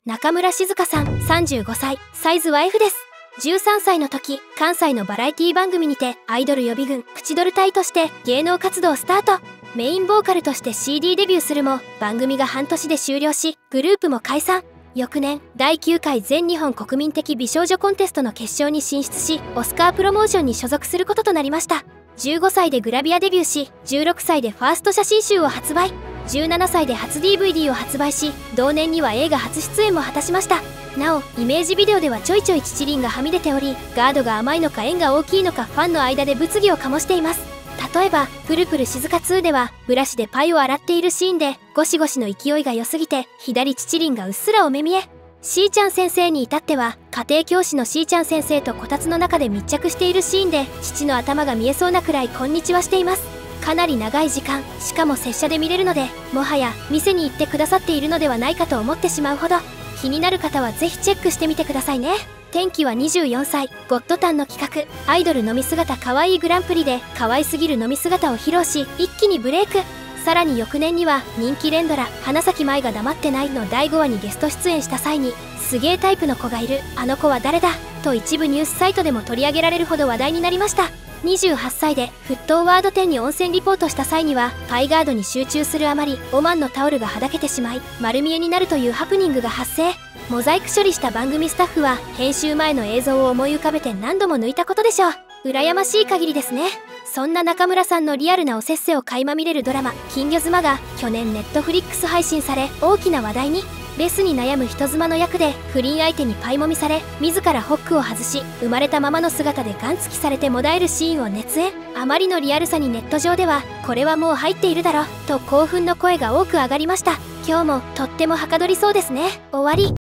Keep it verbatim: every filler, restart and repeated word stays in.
中村静香さんさんじゅうごさい、サイズは エフ です。じゅうさんさいの時、関西のバラエティ番組にてアイドル予備軍プチドル隊として芸能活動スタート。メインボーカルとして シーディー デビューするも番組が半年で終了し、グループも解散。翌年、だいきゅうかい全日本国民的美少女コンテストの決勝に進出し、オスカープロモーションに所属することとなりました。じゅうごさいでグラビアデビューし、じゅうろくさいでファースト写真集を発売。じゅうななさいで初 ディーブイディー を発売し、同年には映画初出演も果たしました。なお、イメージビデオではちょいちょい乳輪がはみ出ており、ガードが甘いのか円が大きいのかファンの間で物議を醸しています。例えば、プルプル静香ツーでは、ブラシでパイを洗っているシーンで、ゴシゴシの勢いが良すぎて、左乳輪がうっすらお目見え。しーちゃん先生に至っては、家庭教師のしーちゃん先生とこたつの中で密着しているシーンで、父の頭が見えそうなくらいこんにちはしています。かなり長い時間、しかも拙者で見れるので、もはや店に行ってくださっているのではないかと思ってしまうほど、気になる方はぜひチェックしてみてくださいね。転機はにじゅうよんさい、ゴッドタンの企画、アイドル飲み姿かわいいグランプリで、可愛すぎる飲み姿を披露し、一気にブレイク。さらに翌年には、人気連ドラ、花咲舞が黙ってないのだいごわにゲスト出演した際に、すげータイプの子がいる、あの子は誰だと一部ニュースサイトでも取り上げられるほど話題になりました。にじゅうはっさいで沸騰ワードテンに温泉リポートした際には、パイガードに集中するあまりオマンのタオルがはだけてしまい丸見えになるというハプニングが発生。モザイク処理した番組スタッフは編集前の映像を思い浮かべて何度も抜いたことでしょう。羨ましい限りですね。そんな中村さんのリアルなおせっせを垣間見れるドラマ「金魚妻」が去年ネットフリックス配信され大きな話題に。レスに悩む人妻の役で不倫相手にパイもみされ、自らホックを外し生まれたままの姿でガンつきされてもだえるシーンを熱演。あまりのリアルさにネット上ではこれはもう入っているだろと興奮の声が多く上がりました。今日もとってもはかどりそうですね。終わり。